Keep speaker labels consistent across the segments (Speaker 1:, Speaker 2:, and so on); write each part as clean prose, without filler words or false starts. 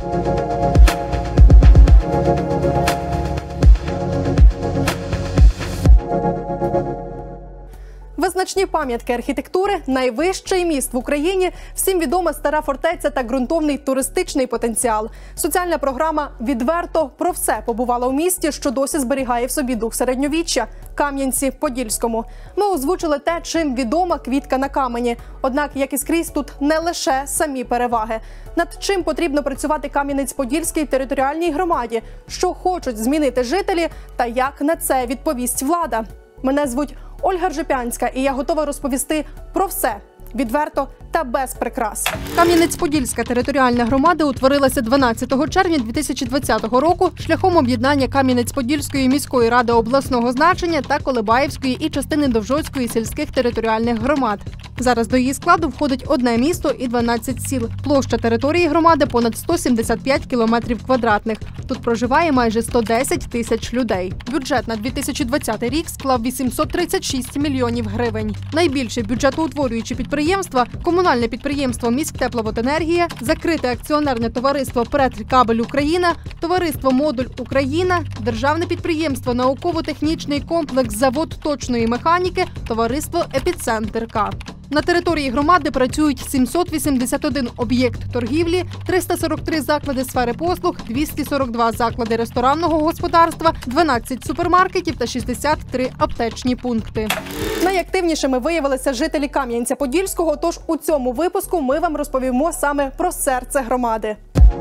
Speaker 1: Визначні пам'ятки архітектури, найвищий міст в Україні, всім відома стара фортеця та ґрунтовний туристичний потенціал. Соціальна програма «Відверто про все» побувала у місті, що досі зберігає в собі дух середньовіччя – Кам'янці-Подільському. Ми озвучили те, чим відома квітка на камені. Однак, як і скрізь, тут не лише самі переваги. Над чим потрібно працювати Кам'янець-Подільській територіальній громаді, що хочуть змінити жителі та як на це відповість влада. Мене звуть Ольга Ржепянська, і я готова розповісти про все відверто та без прикрас. Кам'янець-Подільська територіальна громада утворилася 12 червня 2020 року шляхом об'єднання Кам'янець-Подільської міської ради обласного значення та Колебаївської і частини Довжоцької сільських територіальних громад. Зараз до її складу входить одне місто і 12 сіл. Площа території громади понад 175 кілометрів квадратних. Тут проживає майже 110 тисяч людей. Бюджет на 2020 рік склав 836 мільйонів гривень. Найбільше бюджетоутворюючі підприємства – комунальне підприємство «Міськтепловоденергія», закрите акціонерне товариство «Претрикабель Україна», товариство «Модуль Україна», державне підприємство «Науково-технічний комплекс Завод точної механіки», товариство «Епіцентр К». На території громади працюють 781 об'єкт торгівлі, 343 заклади сфери послуг, 242 заклади ресторанного господарства, 12 супермаркетів та 63 аптечні пункти. Найактивнішими виявилися жителі Кам'янця-Подільського, тож у цьому випуску ми вам розповімо саме про серце громади.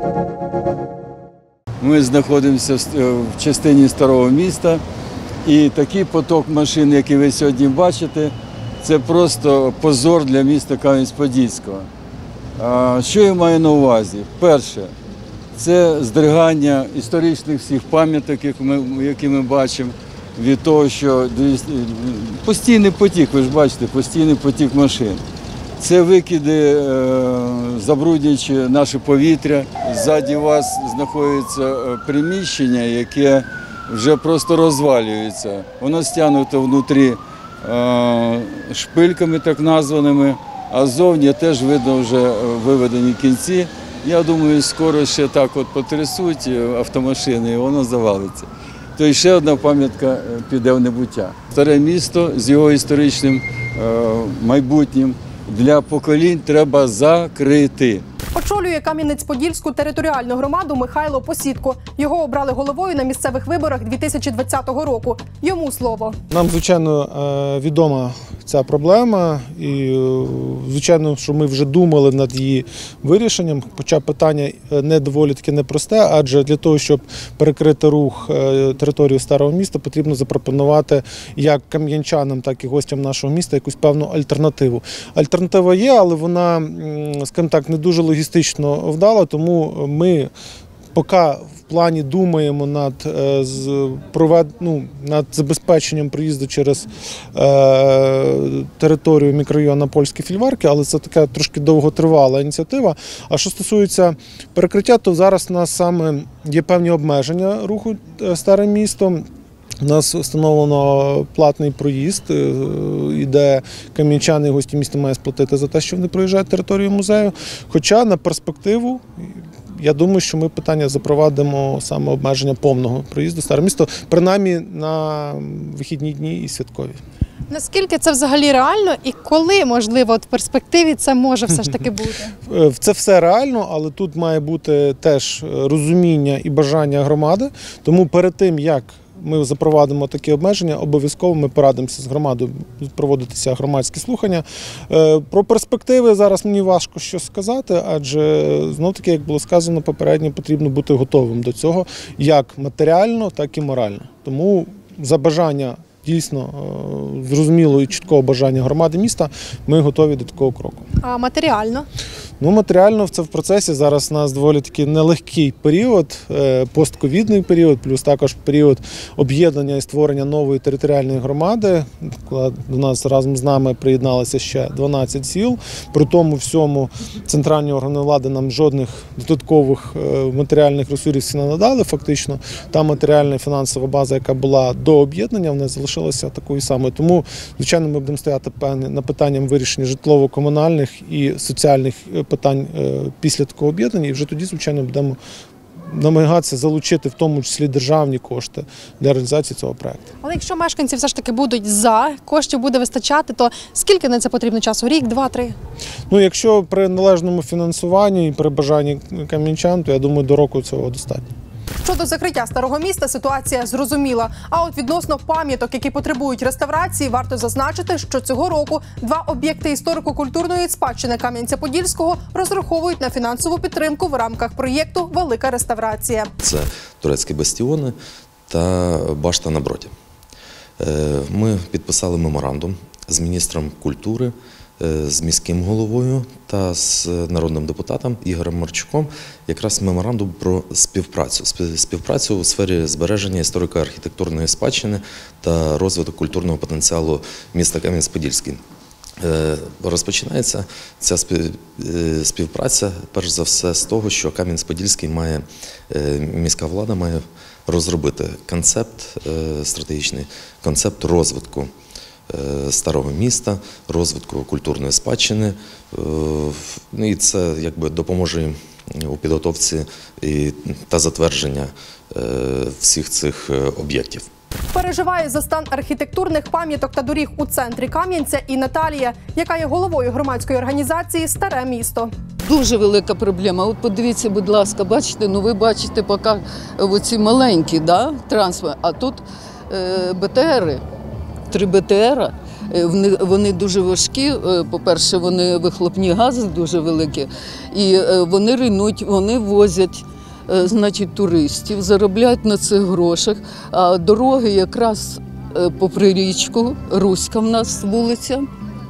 Speaker 2: Ми знаходимося в частині старого міста, і такий поток машин, який ви сьогодні бачите, це просто позор для міста Кам'янець-Подільського. Що я маю на увазі? Перше, це здригання історичних всіх пам'яток, які ми бачимо, від того, що постійний потік, ви ж бачите, постійний потік машин. Це викиди, забруднюючи наше повітря. Ззаді вас знаходиться приміщення, яке вже просто розвалюється. Воно стягнуто внутрі шпильками так названими, а ззовні теж видно вже виведені кінці. Я думаю, скоро ще так от потрясуть автомашини і воно завалиться. То і ще одна пам'ятка піде в небуття. Старе місто з його історичним майбутнім для поколінь треба закрити.
Speaker 1: Очолює Кам'янець-Подільську територіальну громаду Михайло Посідко. Його обрали головою на місцевих виборах 2020 року. Йому слово.
Speaker 3: Нам, звичайно, відома ця проблема і, звичайно, що ми вже думали над її вирішенням, хоча питання не доволі таки непросте, адже для того, щоб перекрити рух території старого міста, потрібно запропонувати як кам'янчанам, так і гостям нашого міста якусь певну альтернативу. Альтернатива є, але вона, скажімо так, не дуже логістично вдала, тому ми поки в плані думаємо над забезпеченням проїзду через територію мікрорайону Польські Фільварки, але це така трошки довготривала ініціатива. А що стосується перекриття, то зараз у нас саме є певні обмеження руху старим містом. У нас встановлено платний проїзд, де кам'янчани і гості міста мають сплатити за те, що вони проїжджають територію музею. Хоча на перспективу, я думаю, що ми питання запровадимо саме обмеження повного проїзду в старе місто, принаймні на вихідні дні і святкові.
Speaker 1: Наскільки це взагалі реально і коли, можливо, в перспективі це може все ж таки бути?
Speaker 3: Це все реально, але тут має бути теж розуміння і бажання громади. Тому перед тим, як ми запровадимо такі обмеження, обов'язково ми порадимося з громадою, проводитися громадські слухання. Про перспективи зараз мені важко щось сказати, адже, знов-таки, як було сказано попередньо, потрібно бути готовим до цього, як матеріально, так і морально. Тому за бажання, дійсно, зрозумілого і чіткого бажання громади міста, ми готові до такого кроку.
Speaker 1: А матеріально?
Speaker 3: Ну, матеріально це в процесі. Зараз у нас доволі такий нелегкий період, постковідний період, плюс також період об'єднання і створення нової територіальної громади. До нас разом з нами приєдналося ще 12 сіл. При тому всьому центральні органи влади нам жодних додаткових матеріальних ресурсів не надали. Фактично, та матеріальна і фінансова база, яка була до об'єднання, вона залишилася такою самою. Тому, звичайно, ми будемо стояти на питанням вирішення житлово-комунальних і соціальних питань після такого об'єднання, і вже тоді, звичайно, будемо намагатися залучити в тому числі державні кошти для реалізації цього проєкту.
Speaker 1: Але якщо мешканці все ж таки будуть за, коштів буде вистачати, то скільки на це потрібно часу? Рік, два, три?
Speaker 3: Ну, якщо при належному фінансуванні і при бажанні кам'янчан, то я думаю, до року цього достатньо.
Speaker 1: Щодо закриття старого міста, ситуація зрозуміла. А от відносно пам'яток, які потребують реставрації, варто зазначити, що цього року два об'єкти історико-культурної спадщини Кам'янця-Подільського розраховують на фінансову підтримку в рамках проєкту «Велика реставрація».
Speaker 4: Це турецькі бастіони та башта на Броді. Ми підписали меморандум з міністром культури, з міським головою та з народним депутатом Ігорем Марчуком якраз меморандум про співпрацю у сфері збереження історико-архітектурної спадщини та розвиток культурного потенціалу міста Кам'янець-Подільський. Розпочинається ця співпраця, перш за все, з того, що Кам'янець-Подільський міська влада має розробити концепт, стратегічний концепт розвитку старого міста, розвитку культурної спадщини. І це якби допоможе їм у підготовці та затвердження всіх цих об'єктів.
Speaker 1: Переживає за стан архітектурних пам'яток та доріг у центрі Кам'янця і Наталія, яка є головою громадської організації «Старе місто».
Speaker 5: Дуже велика проблема. От подивіться, будь ласка, бачите, ви бачите поки оці маленькі, транспорт, а тут БТРи. 3 БТРа, вони дуже важкі, по-перше, вони вихлопні гази дуже великі, і вони руйнують, вони возять, туристів, заробляють на цих грошах, а дороги якраз попри річку, Руська в нас вулиця,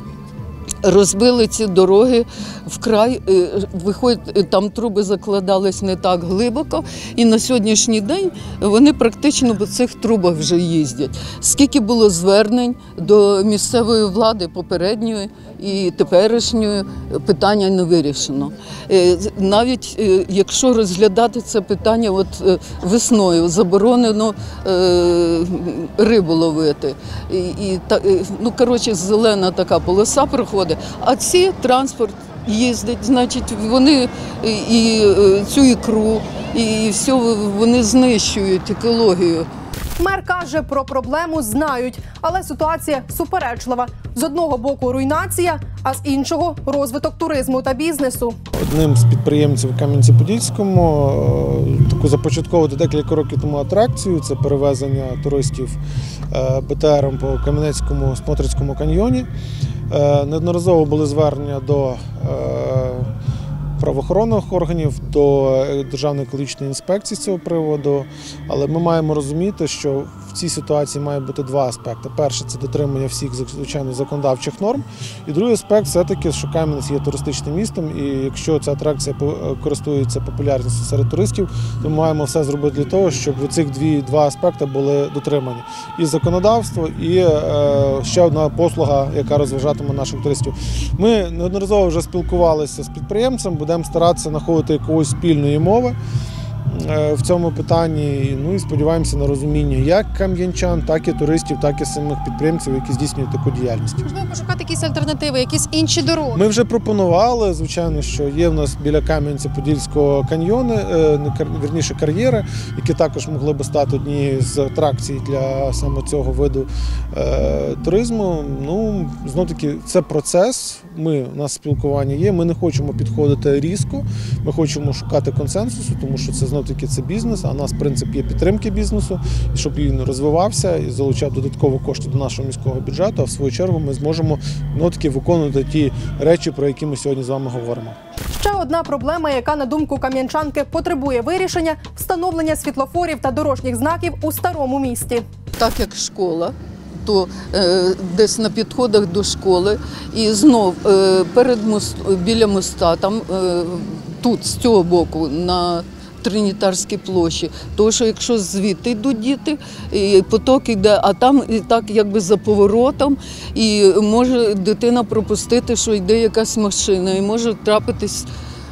Speaker 5: розбили ці дороги вкрай, виходить, там труби закладались не так глибоко, і на сьогоднішній день вони практично по цих трубах вже їздять. Скільки було звернень до місцевої влади попередньої і теперішньої, питання не вирішено. Навіть якщо розглядати це питання весною, заборонено рибу ловити. Зелена така полоса проходить, а ці транспорт їздить, вони і цю ікру, і все, вони знищують екологію.
Speaker 1: Мер каже, про проблему знають, але ситуація суперечлива. З одного боку руйнація, а з іншого – розвиток туризму та бізнесу.
Speaker 3: Одним з підприємців в Кам'янці-Подільському таку започатковувати декілька років тому атракцію – це перевезення туристів БТРом по Кам'янецькому Смотрицькому каньйоні. Неодноразово були звернення до правоохоронних органів, до Державної екологічної інспекції з цього приводу, але ми маємо розуміти, що в цій ситуації має бути два аспекти. Перший – це дотримання всіх, звичайно, законодавчих норм. І другий аспект – все-таки, що Кам'янець є туристичним містом, і якщо ця атракція користується популярністю серед туристів, то ми маємо все зробити для того, щоб ці два аспекти були дотримані. І законодавство, і ще одна послуга, яка розважатиме наших туристів. Ми неодноразово вже спілкувалися з підприємцем, будемо старатися знаходити якоїсь спільної мови в цьому питанні, і сподіваємося на розуміння як кам'янчан, так і туристів, так і самих підприємців, які здійснюють таку діяльність.
Speaker 1: Можливо, пошукати якісь альтернативи, якісь інші дороги?
Speaker 3: Ми вже пропонували, звичайно, що є в нас біля Кам'янця-Подільського каньйону, вірніше кар'єри, які також могли би стати однією з атракцій для саме цього виду туризму. Знов-таки, це процес, у нас спілкування є, ми не хочемо підходити різко, ми хочемо шукати консенсусу, тому що це знов-таки це бізнес, а у нас принцип є підтримки бізнесу, і щоб він розвивався і залучав додатково кошти до нашого міського бюджету, а в свою чергу ми зможемо знов-таки виконувати ті речі, про які ми сьогодні з вами говоримо.
Speaker 1: Ще одна проблема, яка, на думку кам'янчанки, потребує вирішення – встановлення світлофорів та дорожніх знаків у старому місті.
Speaker 5: Так як школа, то десь на підходах до школи і знов біля моста, тут з цього боку, на Тринітарській площі. Тому що якщо звідти йдуть діти, і поток йде, а там і так якби за поворотом, і може дитина пропустити, що йде якась машина, і може трапитись,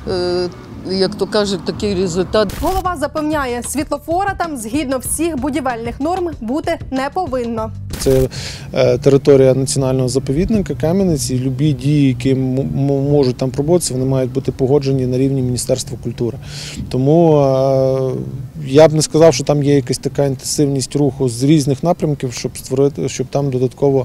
Speaker 5: як то кажуть, такий результат.
Speaker 1: Голова запевняє, світлофора там, згідно всіх будівельних норм, бути не повинно.
Speaker 3: це територія національного заповідника Кам'янець, і любі дії, які можуть там проводитися, вони мають бути погоджені на рівні Міністерства культури. Тому я б не сказав, що там є якась така інтенсивність руху з різних напрямків, щоб там додатково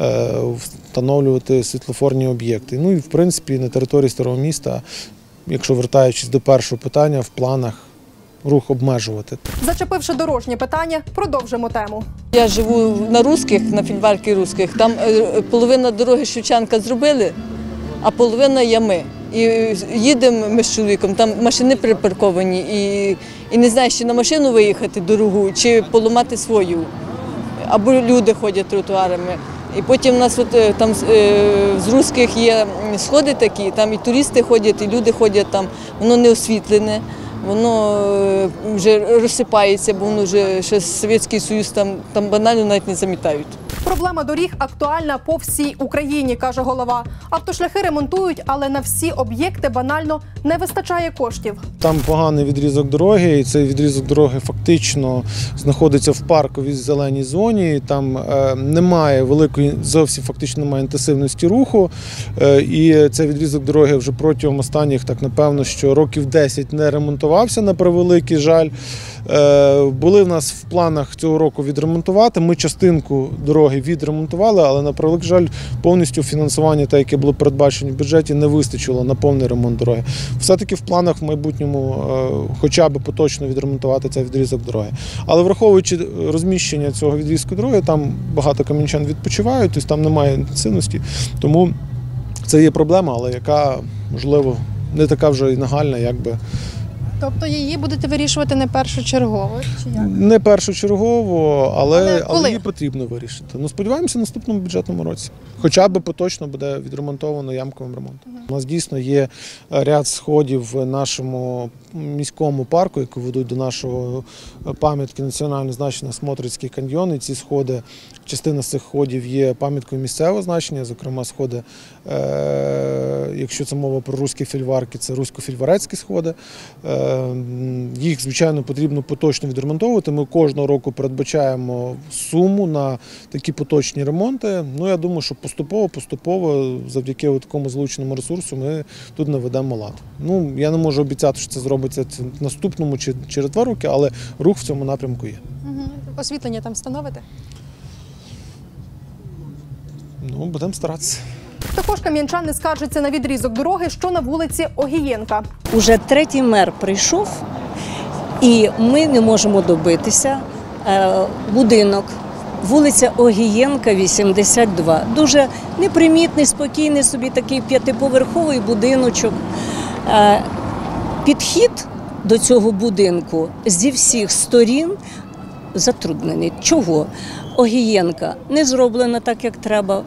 Speaker 3: встановлювати світлофорні об'єкти. Ну і, в принципі, на території Старого міста, якщо вертаючись до першого питання, в планах рух обмежувати.
Speaker 1: Зачепивши дорожнє питання, продовжимо тему.
Speaker 6: Я живу на Русських, на фільварці Русських. Там половина дороги Шевченка зробили, а половина ями. І їдемо ми з чоловіком, там машини припарковані, і не знаєш, чи на машину виїхати дорогу, чи поламати свою. Або люди ходять тротуарами. І потім у нас там з Русських є сходи такі, там і туристи ходять, і люди ходять там, воно не освітлене. Воно вже розсипається, бо воно вже ще Совєтський Союз там банально навіть не замітають.
Speaker 1: Проблема доріг актуальна по всій Україні, каже голова. Автошляхи ремонтують, але на всі об'єкти банально не вистачає коштів.
Speaker 3: Там поганий відрізок дороги, і цей відрізок дороги фактично знаходиться в парковій зеленій зоні. Там немає великої, зовсім фактично немає інтенсивності руху. І цей відрізок дороги вже протягом останніх, так напевно, що років 10 не ремонтувався, на превеликий жаль. Були в нас в планах цього року відремонтувати. Ми частинку дороги відремонтували, але, на превеликий жаль, повністю фінансування, те, яке було передбачено в бюджеті, не вистачило на повний ремонт дороги. Все-таки в планах в майбутньому хоча б поточно відремонтувати цей відрізок дороги. Але враховуючи розміщення цього відрізку дороги, там багато кам'янчан відпочивають, тобто там немає інтенсивності. Тому це є проблема, але яка, можливо, не така вже і нагальна, якби.
Speaker 7: Тобто її будете вирішувати не першочергово? Чи як?
Speaker 3: Не першочергово, але
Speaker 7: коли?
Speaker 3: її потрібно вирішити. Ну, сподіваємося, в наступному бюджетному році. Хоча б поточно буде відремонтовано ямковим ремонтом. У нас дійсно є ряд сходів в нашому міському парку, які ведуть до нашого пам'ятки національного значення Смотрицький каньйон. І ці сходи, частина з цих сходів є пам'яткою місцевого значення, зокрема сходи, якщо це мова про руські фільварки, це русько-фільварецькі сходи. Їх, звичайно, потрібно поточно відремонтовувати. Ми кожного року передбачаємо суму на такі поточні ремонти. Ну, я думаю, що поступово, завдяки такому залученому ресурсу, ми тут наведемо лад. Ну, я не можу обіцяти, що це зробиться в наступному чи через 2 роки, але рух в цьому напрямку є.
Speaker 7: Освітлення там встановите?
Speaker 3: Ну, будемо старатися.
Speaker 1: Також кам'янчани скаржаться на відрізок дороги, що на вулиці Огієнка.
Speaker 8: Уже 3-й мер прийшов, і ми не можемо добитися. Будинок, вулиця Огієнка, 82. Дуже непримітний, спокійний собі такий 5-поверховий будиночок. Підхід до цього будинку зі всіх сторін затруднений. Чого? Огієнка не зроблена так, як треба.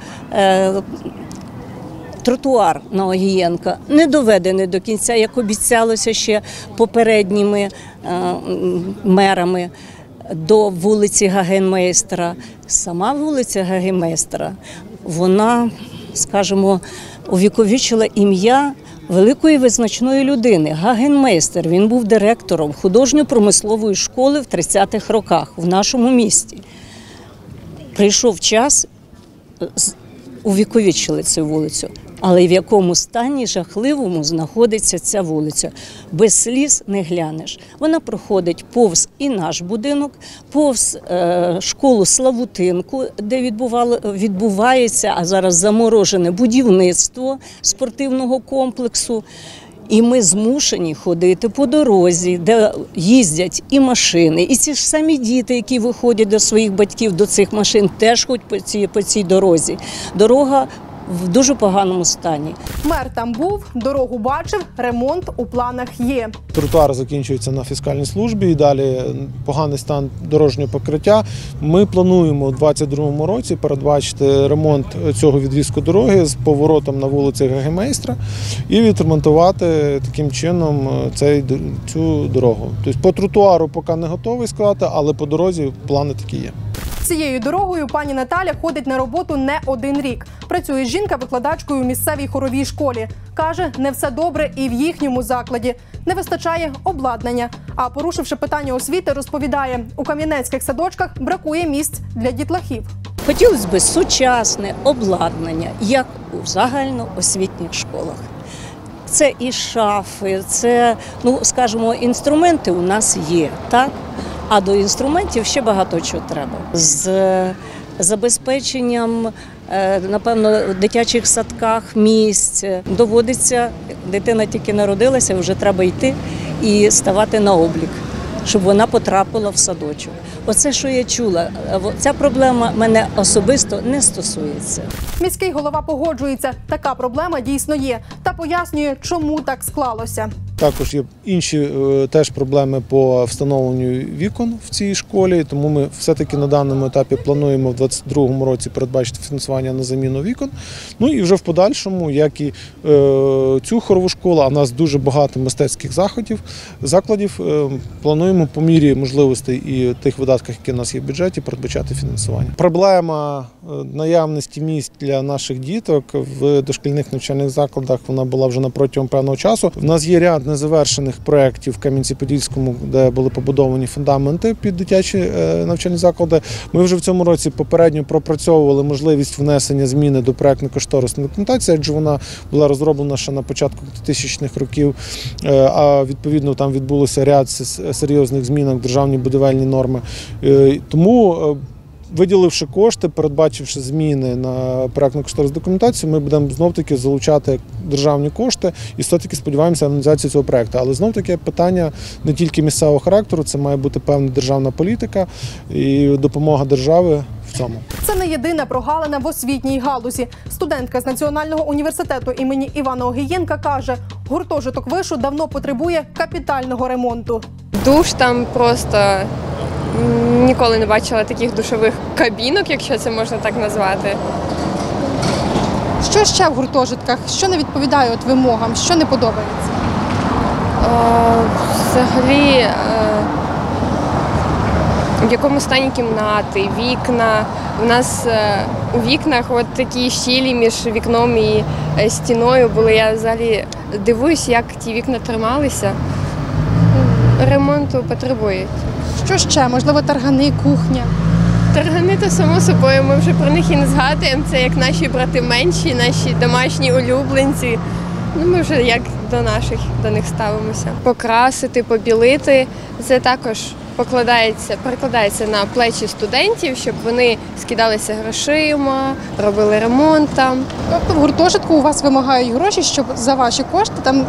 Speaker 8: Тротуар на Огієнка не доведений до кінця, як обіцялося ще попередніми мерами, до вулиці Гагенмейстера. Сама вулиця Гагенмейстера, вона, скажімо, увіковічила ім'я великої визначної людини. Гагенмейстер, він був директором художньо-промислової школи в 30-х роках в нашому місті. Прийшов час, увіковічили цю вулицю. Але в якому стані жахливому знаходиться ця вулиця. Без сліз не глянеш. Вона проходить повз і наш будинок, повз школу Славутинку, де відбувається, а зараз заморожене будівництво спортивного комплексу. І ми змушені ходити по дорозі, де їздять і машини, і ці ж самі діти, які виходять до своїх батьків, до цих машин, теж ходять по цій дорозі. Дорога в дуже поганому стані.
Speaker 1: Мер там був, дорогу бачив, ремонт у планах є.
Speaker 3: Тротуар закінчується на фіскальній службі і далі поганий стан дорожнього покриття. Ми плануємо у 2022 році передбачити ремонт цього відрізку дороги з поворотом на вулиці Гагенмейстера і відремонтувати таким чином цю дорогу. Тобто по тротуару поки не готовий сказати, але по дорозі плани такі є.
Speaker 1: Цією дорогою пані Наталя ходить на роботу не 1 рік. Працює жінка викладачкою у місцевій хоровій школі. Каже, не все добре і в їхньому закладі. Не вистачає обладнання. А порушивши питання освіти, розповідає, у кам'янецьких садочках бракує місць для дітлахів.
Speaker 8: Хотілося б сучасне обладнання, як у загальноосвітніх школах. Це і шафи, це, скажімо, інструменти у нас є, так? А до інструментів ще багато чого треба. З забезпеченням, напевно, в дитячих садках місць доводиться, дитина тільки народилася, вже треба йти і ставати на облік, щоб вона потрапила в садочок. Оце, що я чула, ця проблема мене особисто не стосується.
Speaker 1: Міський голова погоджується, така проблема дійсно є, та пояснює, чому так склалося.
Speaker 3: Також є інші теж проблеми по встановленню вікон в цій школі, тому ми все-таки на даному етапі плануємо в 2022 році передбачити фінансування на заміну вікон. Ну і вже в подальшому, як і цю хорову школу, а в нас дуже багато мистецьких закладів, плануємо по мірі можливостей і тих видатках, які у нас є в бюджеті, передбачати фінансування. Проблема наявності місць для наших діток в дошкільних навчальних закладах, вона була вже протягом певного часу. У нас є ряд незавершених проєктів в Кам'янці-Подільському, де були побудовані фундаменти під дитячі навчальні заклади. Ми вже в цьому році попередньо пропрацьовували можливість внесення зміни до проєктно-кошторисної документації, адже вона була розроблена ще на початку 2000-х років, а відповідно там відбулося ряд серйозних змін в державні будівельні норми. Тому виділивши кошти, передбачивши зміни на проєктно-кошторисну документацію, ми будемо знов-таки залучати державні кошти і все-таки сподіваємося на реалізацію цього проєкту. Але знов-таки питання не тільки місцевого характеру, це має бути певна державна політика і допомога держави в цьому.
Speaker 1: Це не єдина прогалина в освітній галузі. Студентка з Національного університету імені Івана Огієнка каже, гуртожиток вишу давно потребує капітального ремонту.
Speaker 9: Душ там просто... Ніколи не бачила таких душових кабінок, якщо це можна так назвати.
Speaker 7: Що ще в гуртожитках? Що не відповідає вимогам? Що не подобається?
Speaker 9: Взагалі, в якому стані кімнати, вікна. У нас у вікнах такі щілі між вікном і стіною були. Я взагалі дивуюсь, як ті вікна трималися. Ремонту потребують.
Speaker 7: Що ще? Можливо, таргани, кухня?
Speaker 9: Таргани – то само собою, ми вже про них і не згадуємо. Це як наші брати менші, наші домашні улюбленці. Ми вже як до них ставимося. Покрасити, побілити – це також перекладається на плечі студентів, щоб вони скидалися грошима, робили ремонт там.
Speaker 7: Тобто в гуртожитку у вас вимагають гроші, щоб за ваші кошти там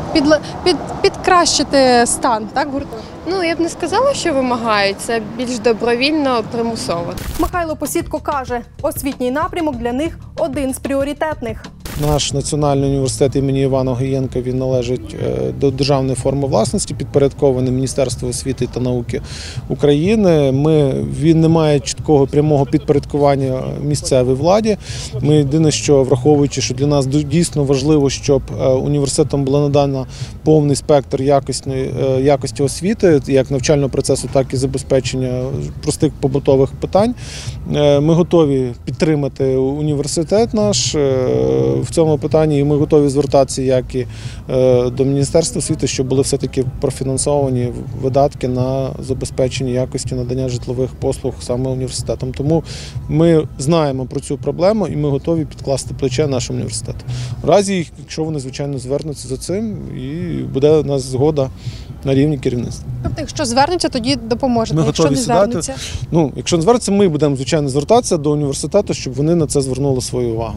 Speaker 7: підкращити стан, так, гуртожитку?
Speaker 9: Я б не сказала, що вимагають, це більш добровільно, примусово.
Speaker 1: Михайло Посідко каже, освітній напрямок для них один з пріоритетних.
Speaker 3: Наш національний університет імені Івана Огієнка, він належить до державної форми власності, підпорядкований Міністерству освіти та науки України. Він не має чіткого прямого підпорядкування місцевій владі. Ми єдине, що враховуючи, що для нас дійсно важливо, щоб університетам було надано повний спектр якості освіти, як навчального процесу, так і забезпечення простих побутових питань. Ми готові підтримати університет наш в цьому питанні, і ми готові звертатися як і до Міністерства освіти, щоб були все-таки профінансовані видатки на забезпечення якості надання житлових послуг саме університетом. Тому ми знаємо про цю проблему і ми готові підкласти плече нашому університету. В разі, якщо вони, звичайно, звернуться за цим, і буде у нас згода на рівні керівництва.
Speaker 7: Тобто, якщо звернуться, тоді допоможете.
Speaker 3: Ми
Speaker 7: якщо
Speaker 3: готові
Speaker 7: не
Speaker 3: сідати.
Speaker 7: звернуться?
Speaker 3: Якщо не звернуться, ми будемо, звичайно, звертатися до університету, щоб вони на це звернули свою увагу.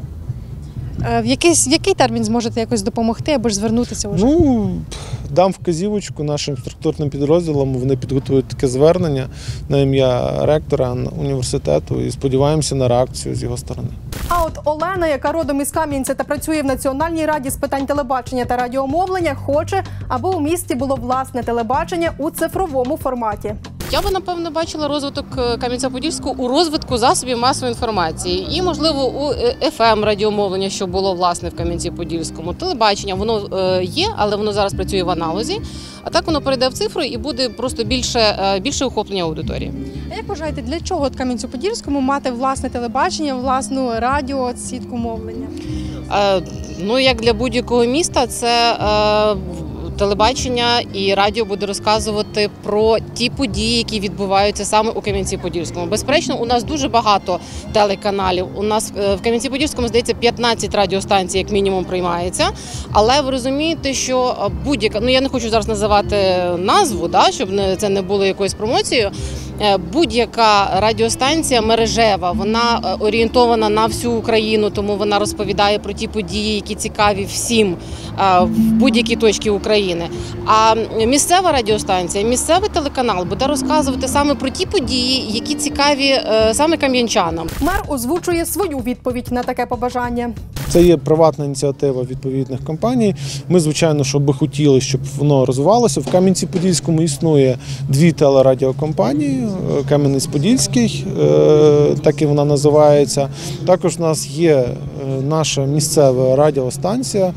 Speaker 7: В який термін зможете якось допомогти або ж звернутися вже?
Speaker 3: Дам вказівочку нашим структурним підрозділам, вони підготують таке звернення на ім'я ректора університету і сподіваємося на реакцію з його сторони.
Speaker 1: А от Олена, яка родом із Кам'янця та працює в Національній раді з питань телебачення та радіомовлення, хоче, аби у місті було власне телебачення у цифровому форматі.
Speaker 10: Я би, напевно, бачила розвиток Кам'янця-Подільського у розвитку засобів масової інформації. І, можливо, у FM-радіомовлення, що було, власне, в Кам'янці-Подільському. Телебачення, воно є, але воно зараз працює в аналозі. А так воно перейде в цифру і буде просто більше охоплення аудиторії.
Speaker 7: А як вважаєте, для чого Кам'янцю-Подільському мати власне телебачення, власну радіо, сітку мовлення?
Speaker 10: Як для будь-якого міста, це телебачення і радіо буде розказувати про ті події, які відбуваються саме у Кам'янці-Подільському. Безперечно, у нас дуже багато телеканалів. У нас в Кам'янці-Подільському, здається, 15 радіостанцій як мінімум приймається. Але ви розумієте, що будь-яка, я не хочу зараз називати назву, щоб це не було якоюсь промоцією, будь-яка радіостанція мережева, вона орієнтована на всю Україну, тому вона розповідає про ті події, які цікаві всім в будь-якій точці України. А місцева радіостанція, місцевий телеканал буде розказувати саме про ті події, які цікаві саме кам'янчанам.
Speaker 1: Мер озвучує свою відповідь на таке побажання.
Speaker 3: Це є приватна ініціатива відповідних компаній. Ми, звичайно, що би хотіли, щоб воно розвивалося. В Кам'янці-Подільському існує 2 телерадіокомпанії. Кам'янець-Подільський, так і вона називається. Також у нас є наша місцева радіостанція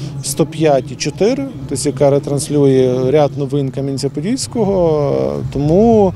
Speaker 3: 105,4, тобто, яка ретранслює ряд новин Кам'янця-Подільського. Тому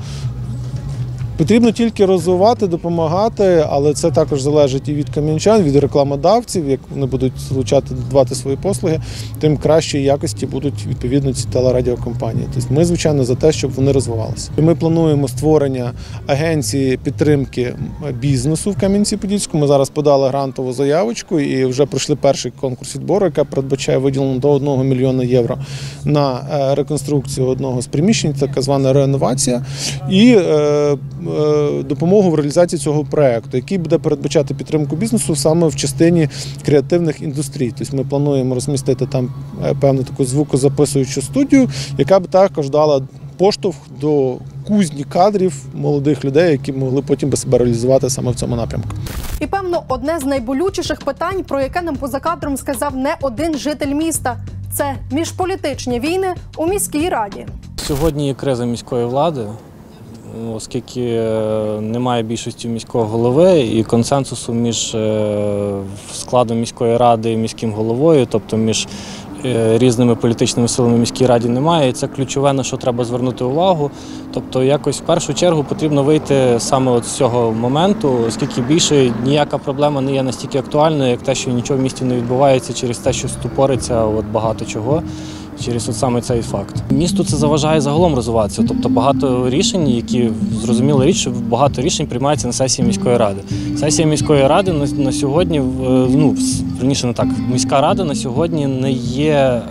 Speaker 3: потрібно тільки розвивати, допомагати, але це також залежить і від кам'янчан, від рекламодавців. Як вони будуть давати свої послуги, тим кращої якості будуть відповідно ці телерадіокомпанії. Тобто ми, звичайно, за те, щоб вони розвивалися. Ми плануємо створення агенції підтримки бізнесу в Кам'янці-Подільському. Ми зараз подали грантову заявочку і вже пройшли перший конкурс відбору, яка передбачає виділення до 1 мільйона євро на реконструкцію одного з приміщень, так звана реновація, і допомогу в реалізації цього проєкту, який буде передбачати підтримку бізнесу саме в частині креативних індустрій. Тобто ми плануємо розмістити там певну таку звукозаписуючу студію, яка б також дала поштовх до кузні кадрів молодих людей, які могли потім себе реалізувати саме в цьому напрямку.
Speaker 1: І, певно, одне з найболючіших питань, про яке нам поза кадром сказав не один житель міста – це міжполітичні війни у міській раді.
Speaker 11: Сьогодні є криза міської влади, оскільки немає більшості міського голови і консенсусу між складом міської ради і міським головою, тобто між різними політичними силами в міській раді немає. І це ключове, на що треба звернути увагу. Тобто якось в першу чергу потрібно вийти саме от з цього моменту, оскільки більше ніяка проблема не є настільки актуальною, як те, що нічого в місті не відбувається через те, що ступориться багато чого. Через саме цей факт. Місту це заважає загалом розвиватися. Тобто багато рішень, які, зрозуміла річ, що багато рішень приймається на сесії міської ради. Сесія міської ради на сьогодні, верніше не так, міська рада на сьогодні не є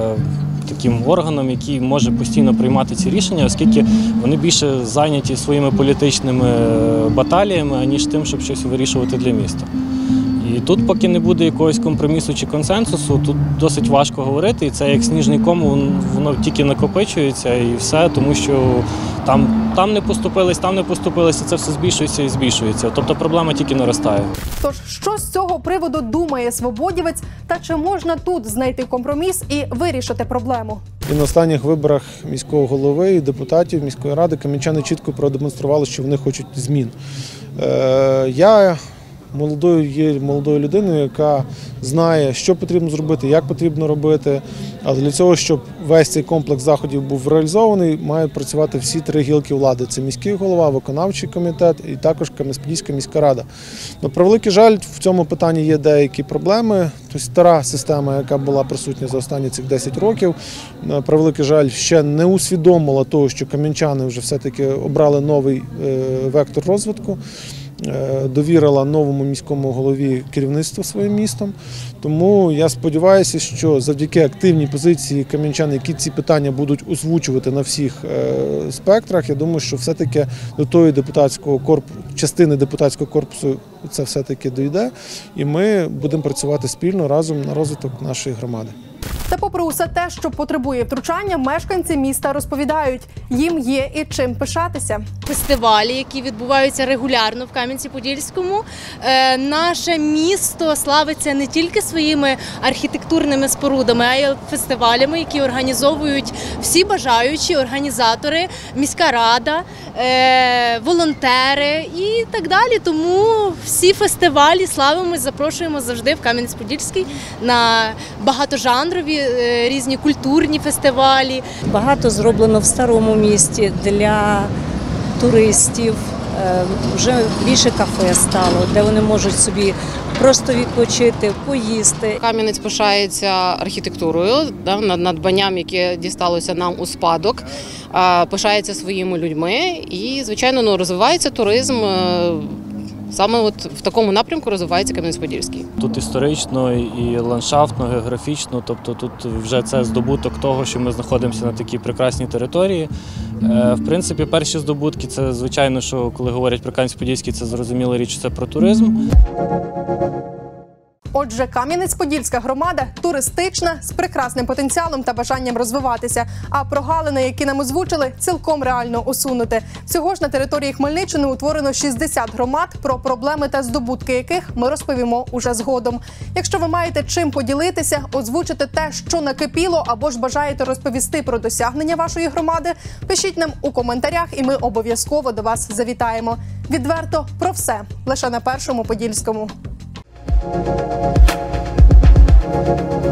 Speaker 11: таким органом, який може постійно приймати ці рішення, оскільки вони більше зайняті своїми політичними баталіями, аніж тим, щоб щось вирішувати для міста. І тут, поки не буде якогось компромісу чи консенсусу, тут досить важко говорити, і це як сніжний ком, воно тільки накопичується і все, тому що там не поступилися, це все збільшується і збільшується. Тобто проблема тільки наростає.
Speaker 1: Тож, що з цього приводу думає свободівець, та чи можна тут знайти компроміс і вирішити проблему?
Speaker 3: І на останніх виборах міського голови і депутатів міської ради кам'янчани чітко продемонстрували, що вони хочуть змін. Я молодою людиною, яка знає, що потрібно зробити, як потрібно робити. Але для цього, щоб весь цей комплекс заходів був реалізований, мають працювати всі 3 гілки влади. Це міський голова, виконавчий комітет і також Кам'янець-Подільська міська рада. На превеликий жаль, в цьому питанні є деякі проблеми. Тобто стара система, яка була присутня за останні цих 10 років, на превеликий жаль, ще не усвідомила того, що кам'янчани вже все-таки обрали новий вектор розвитку. Довірила новому міському голові керівництво своїм містом. Тому я сподіваюся, що завдяки активній позиції кам'янчан, які ці питання будуть озвучувати на всіх спектрах, я думаю, що все-таки до тої частини депутатського корпусу це все-таки дійде, і ми будемо працювати спільно разом на розвиток нашої громади.
Speaker 1: Та попри усе те, що потребує втручання, мешканці міста розповідають, їм є і чим пишатися.
Speaker 12: Фестивалі, які відбуваються регулярно в Кам'янці-Подільському. Наше місто славиться не тільки своїми архітектурними спорудами, а й фестивалями, які організовують всі бажаючі, організатори, міська рада, волонтери і так далі. Тому всі фестивалі славимось, запрошуємо завжди в Кам'янець-Подільський на багатожанрові, різні культурні фестивалі.
Speaker 8: Багато зроблено в старому місті для туристів. Вже більше кафе стало, де вони можуть собі просто відпочити, поїсти.
Speaker 10: Кам'янець пишається архітектурою, надбанням, яке дісталося нам у спадок, пишається своїми людьми і, звичайно, розвивається туризм. Саме от в такому напрямку розвивається Кам'янець-Подільський.
Speaker 11: Тут історично, і ландшафтно, географічно, тобто тут вже це здобуток того, що ми знаходимося на такій прекрасній території. В принципі, перші здобутки – це, звичайно, що коли говорять про Кам'янець-Подільський, це зрозуміла річ, це про туризм.
Speaker 1: Отже, Кам'янець-Подільська громада туристична, з прекрасним потенціалом та бажанням розвиватися. А прогалини, які нам озвучили, цілком реально усунути. Всього ж на території Хмельниччини утворено 60 громад, про проблеми та здобутки яких ми розповімо уже згодом. Якщо ви маєте чим поділитися, озвучити те, що накипіло, або ж бажаєте розповісти про досягнення вашої громади, пишіть нам у коментарях, і ми обов'язково до вас завітаємо. Відверто про все. Лише на Першому Подільському.